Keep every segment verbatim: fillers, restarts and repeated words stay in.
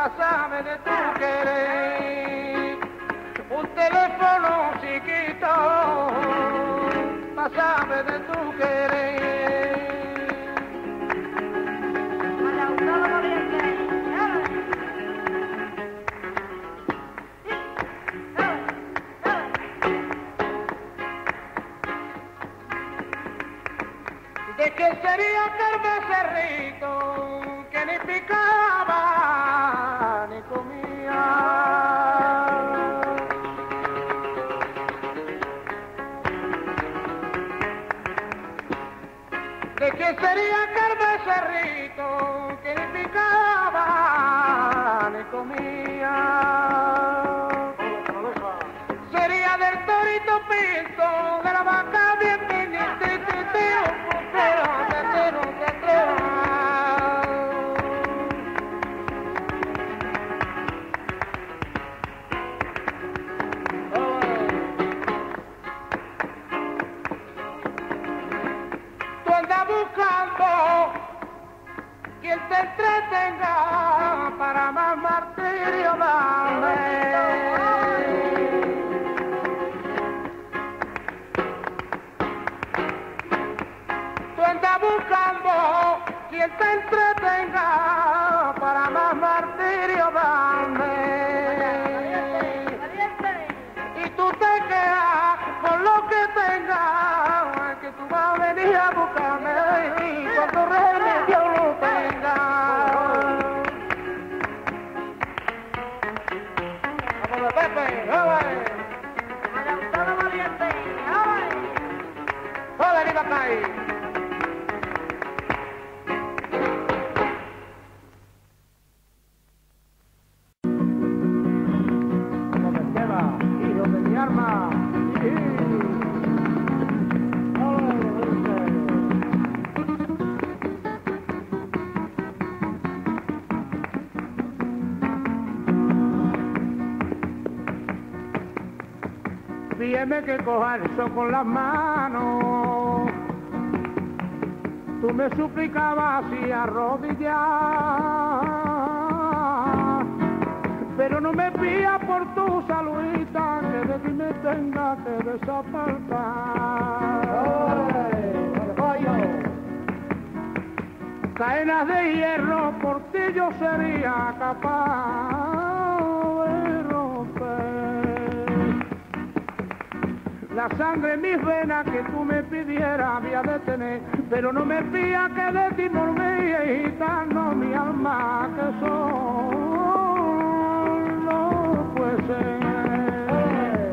pásame de tu querer, un teléfono chiquito, pásame de tu querer. ¿De qué sería aquel becerrito que ni picaba ni comía? ¿De qué sería aquel becerrito que ni picaba ni comía? Sería del torito pinto, de la vaca bien pinita, tú andas buscando quien te entretenga para más martirio, dame. Tú andas buscando quien te entretenga para más martirio, dame. Y tú te quedas con lo que tengas, que tú vas a venir a buscarme y cuando remedio lo tengas. Vamos, Pepe, vamos. Adelantado valiente, vamos. Vamos, venid acá ahí. Pídeme que coja el sol con las manos, tú me suplicabas así arrodillar, pero no me pías por tu saludita, que de ti me tenga que desapartar. Cadenas de hierro por ti yo sería capaz de romper. La sangre en mis venas que tú me pidieras había de tener, pero no me pida que de ti morbía y gitano mi alma que solo puede ser.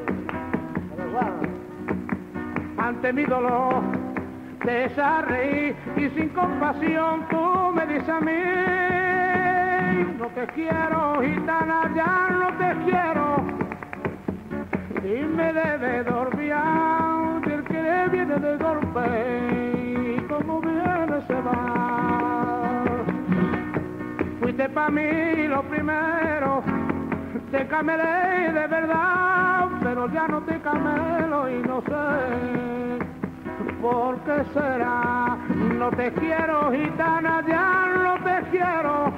Ante mi dolor te desarreí y sin compasión tú me dices a mí, no te quiero gitana, ya no te quiero. Y me debe dormir, y el que viene de golpe, y como viene se va. Fuiste para mí lo primero, te camelé de verdad, pero ya no te camelo y no sé por qué será. No te quiero gitana, ya no te quiero.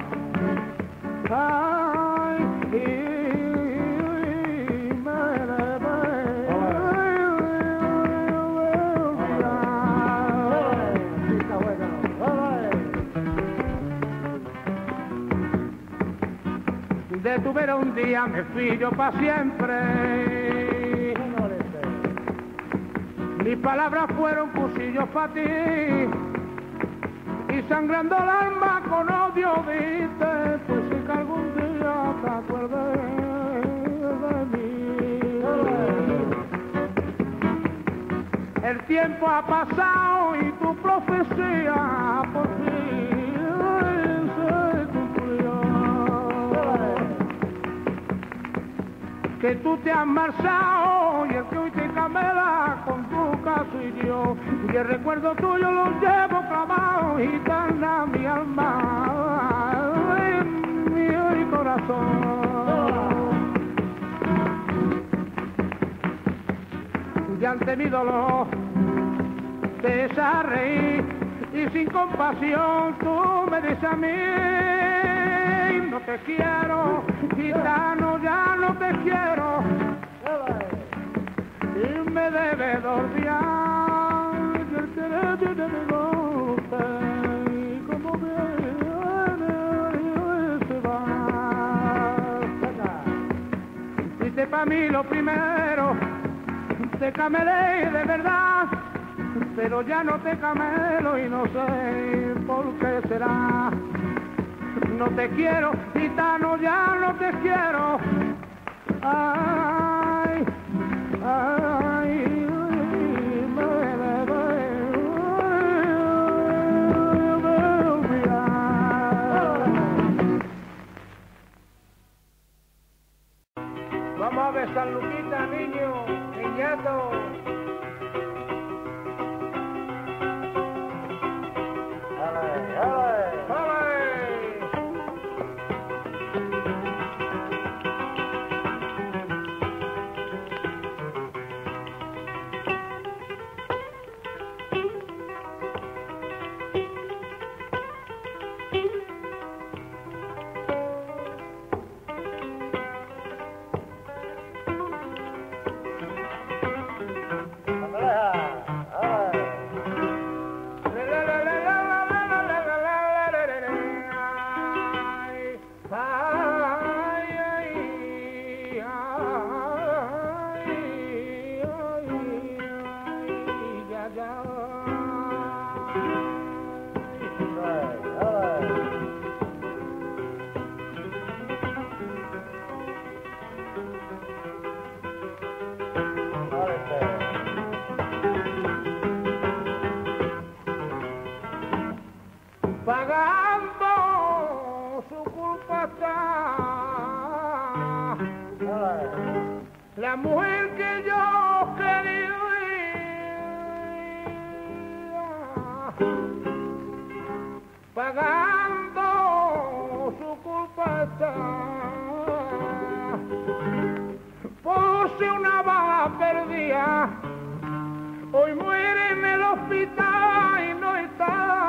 Ay, y de tu vera un día me fui yo pa' siempre. Mis palabras fueron cuchillos pa' ti y sangrando el alma con odio viste, pues si que algún día te acuerdes de mí. El tiempo ha pasado y tu profecía por fin se cumplió. Que tú te has marchado y el que hoy te camela con tu caso y yo, y el recuerdo tuyo lo llevo clavado, gitana mi alma, en mi corazón. Y ante mi dolor te desarreí y sin compasión tú me dices a mí, no no te quiero, gitano, ya no te quiero, y me debes olvidar, que el querer de mi golpe, como viene y se va. Fuiste para mí lo primero, te camelé de verdad, pero ya no te camelo y no sé por qué será. No te quiero, gitano, ya no te quiero. Ay, ay, me debes olvidar. Vamos a ver San Luquita, niño, niñato. Pagando su culpa está la mujer que yo quería, pagando su culpa está, puse una bala perdida, hoy muere en el hospital y no está.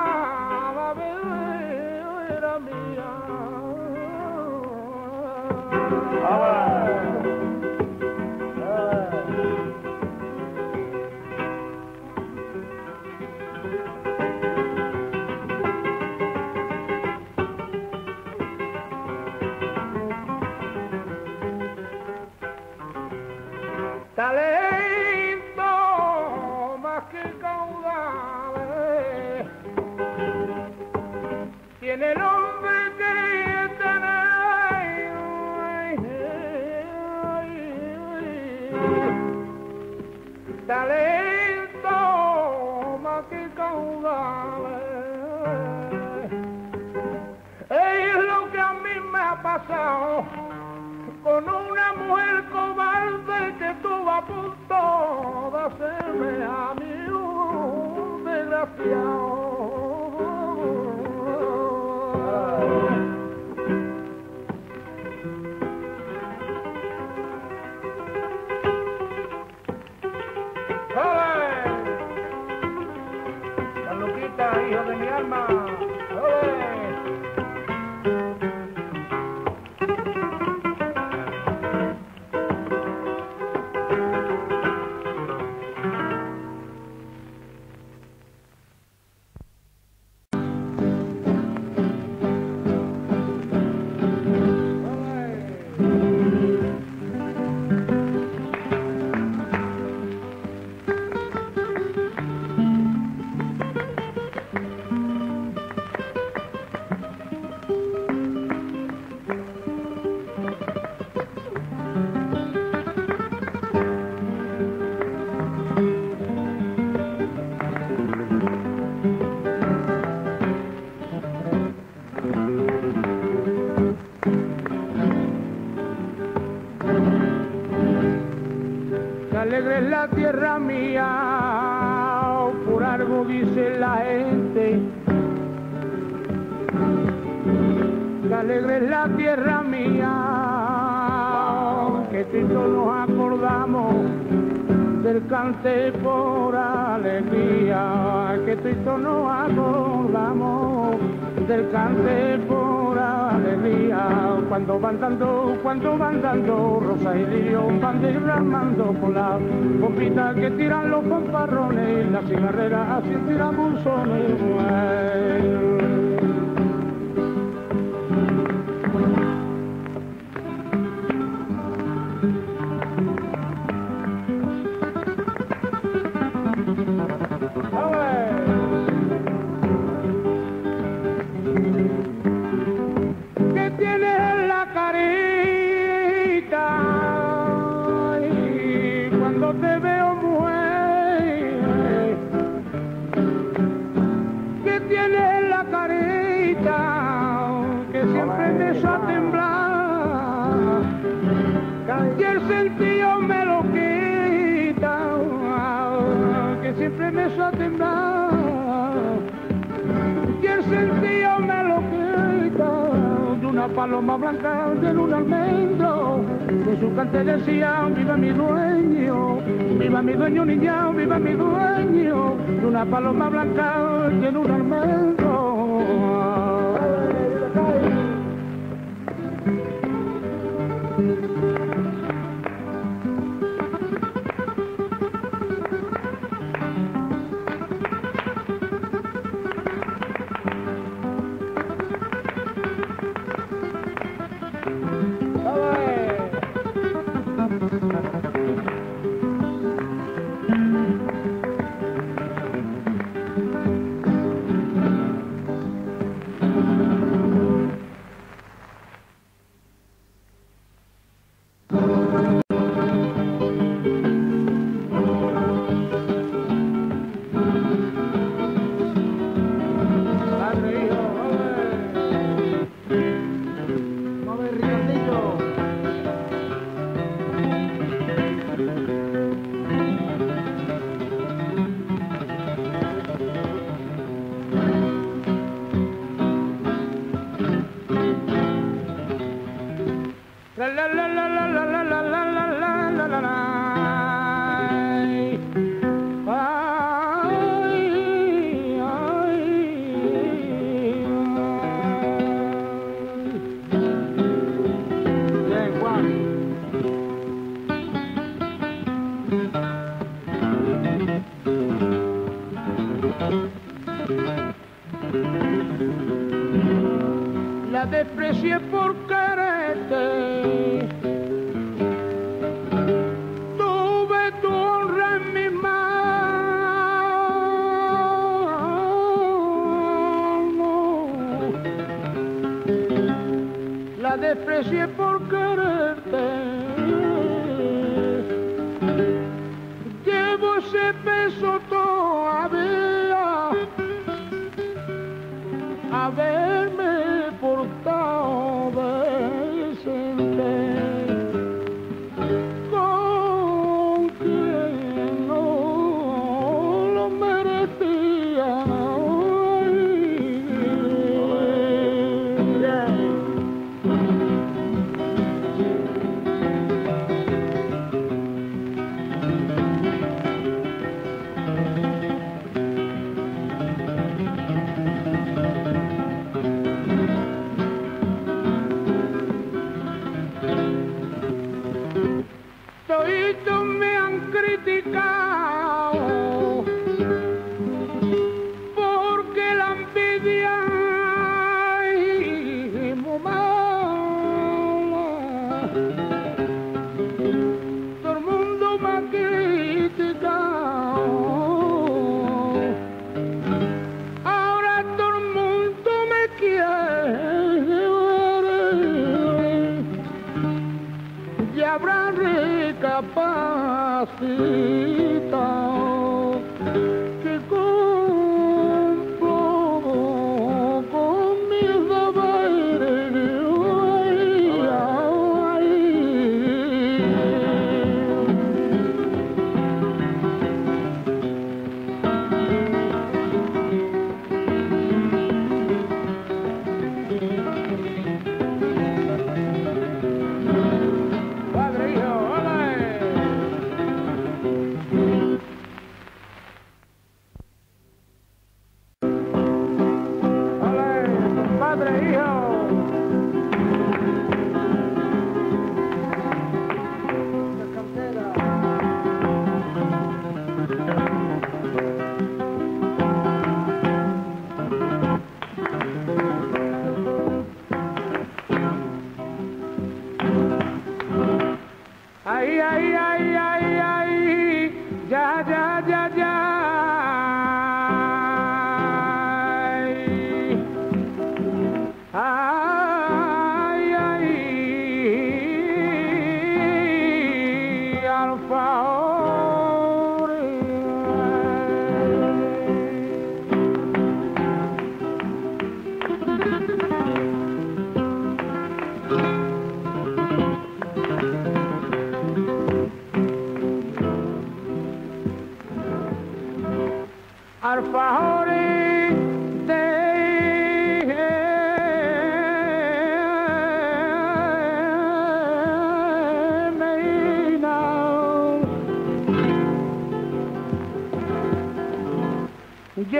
Talento más que caudales tiene el hombre que tener, talento más que caudales, es lo que a mí me ha pasado con una mujer cobarde que estuvo a punto de hacerme a mí un desgraciado. ¡Ole! San Luquita, hijo de mi alma. ¡Ole! Alegre es la tierra mía, por algo dice la gente. Que alegre es la tierra mía, que todos nos acordamos del cante por alegría, que todos nos acordamos del cante por alegría. María, cuando van dando, cuando van dando, Rosa y Lirio van derramando con la bombita que tiran los fanfarrones, la cigarrera así tiran buzones. ¿Qué tienes en la carita? Ay, cuando te veo mujer, ¿qué tienes en la carita? Que siempre me hizo a temblar, y el sentido me lo quita, que siempre me hizo a temblar, y el sentido me lo quita. De una paloma blanca, de un almendro, de su cante decía, viva mi dueño, viva mi dueño niña, viva mi dueño, de una paloma blanca, de un almendro. La la la la la la la la la la la la la la. Ay, ay, ay. Bien, Juan. La desprecié por quererte, tuve tu honra en mis manos, la desprecié por quererte, llevo ese peso todavía, haberme portado decente con quien no lo merecía. Toditos me han criticado porque la envidia es muy mala. Todo el mundo me ha criticado, ahora todo el mundo me quiere, y habrá recapacitado que cumplo con mis deberes. Ay, ay. Padre, hijo, hola.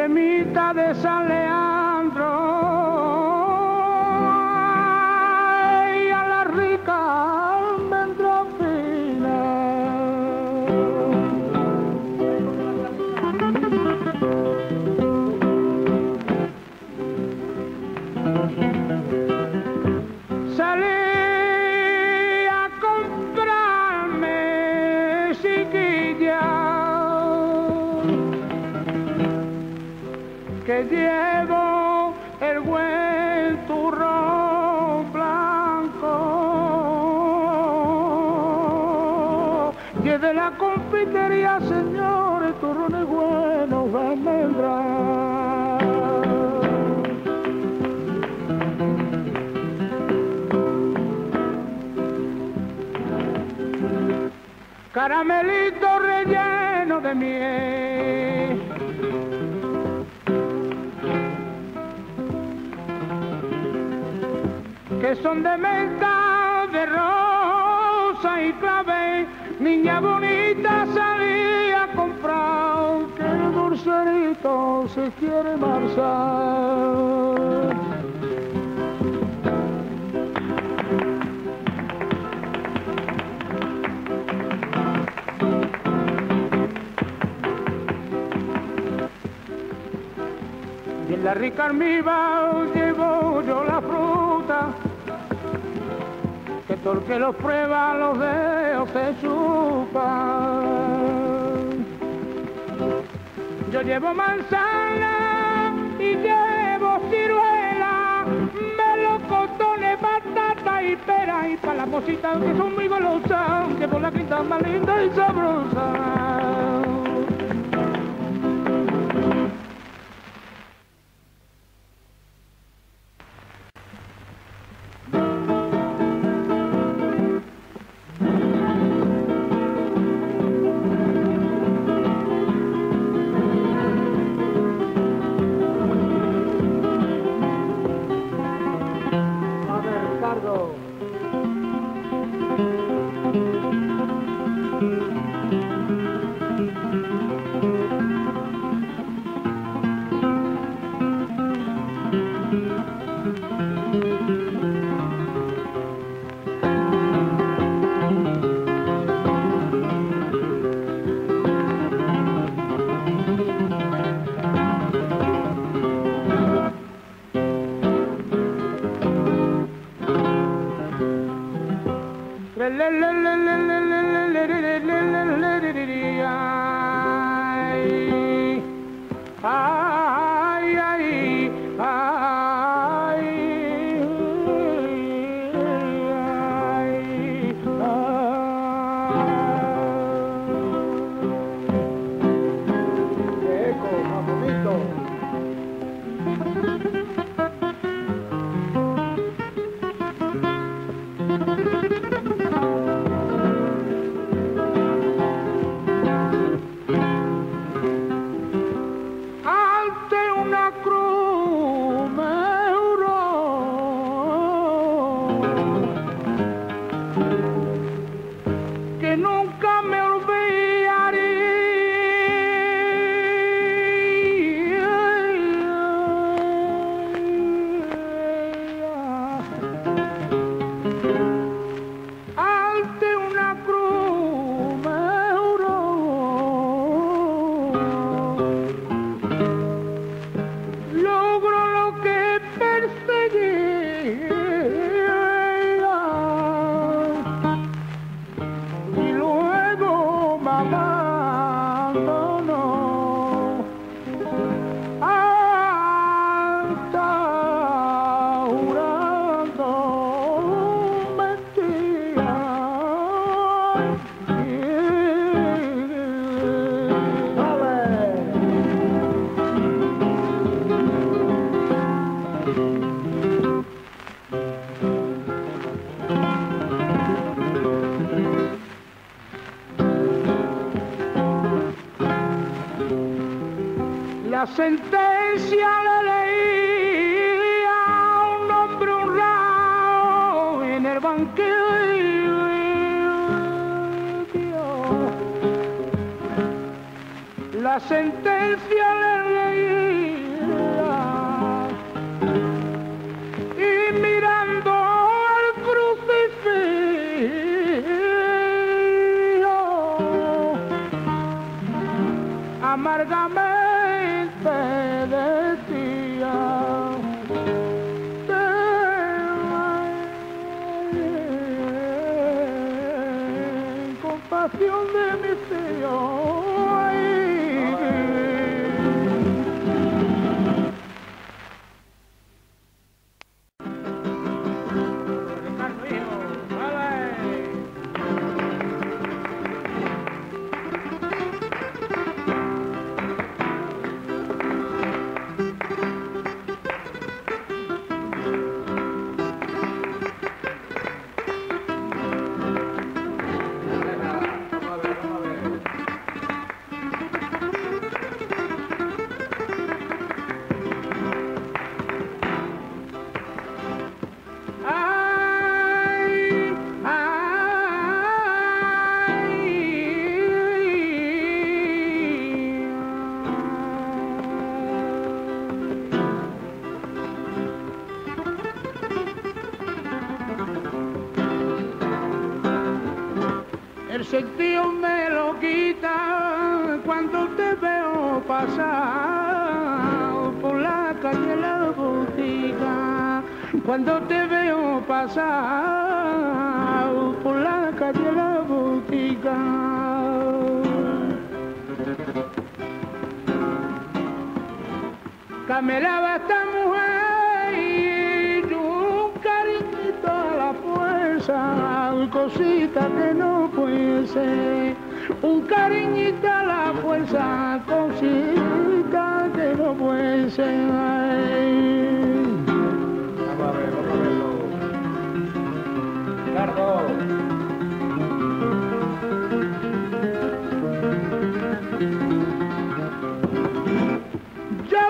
ermita de San Leandro y a la rica almendrofina. Salí a comprarme chiquilla que llevo el buen turrón blanco y es de la confitería, señores, turrones buenos de almendra. Caramelito relleno de miel, que son de menta, de rosa y clave. Niña bonita, salí a comprar, que el dulcerito se quiere marchar. Y en la rica almíbar llevo yo la fruta, que todo el que los prueba los dedos se chupan. Yo llevo manzana y llevo ciruela, melocotones, batata y pera, y para las mositas que son muy golosas, llevo la quinta más linda y sabrosa. Ay, ay, ay, ay, ¡Qué eco, más bonito! que nunca me olvidaré. Ante una cruz me juró logro lo que perseguí. La sentencia le leí a un hombre honrado en el banquillo. La sentencia le leí canción de mi tío. El sentido me lo quita cuando te veo pasar por la calle La Botica, cuando te veo pasar por la calle La Botica. Camelaba esta mujer y un cariñito a la fuerza, cosita que no puede ser, un cariñito a la fuerza, cosita que no puede ser. Vamos a ver, vamos a verlo. Ricardo. Yo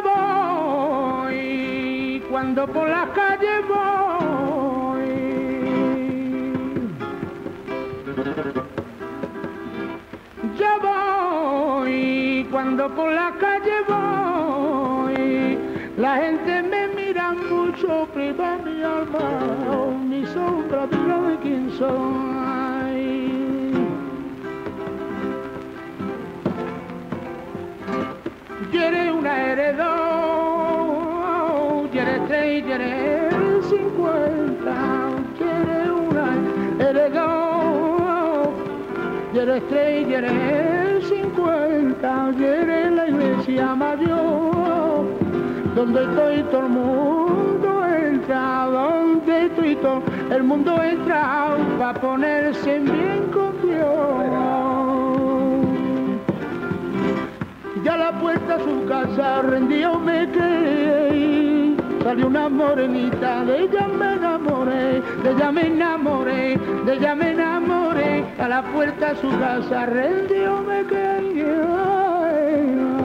voy cuando por la calle voy, yo voy cuando por la calle voy, la gente me mira mucho, priva mi alma, mi sombra dirá de quién soy. Quiere una heredó, quiere tres, quiere cincuenta, quiere una heredó, quiere tres, quiere cincuenta, quiere la iglesia mayor, donde estoy todo el mundo entra, donde estoy todo el mundo entra, para ponerse bien con Dios. Ya a la puerta de su casa rendido me quedé, salió una morenita, de ella me enamoré, de ella me enamoré, de ella me enamoré, a la puerta de su casa rendido me quedé.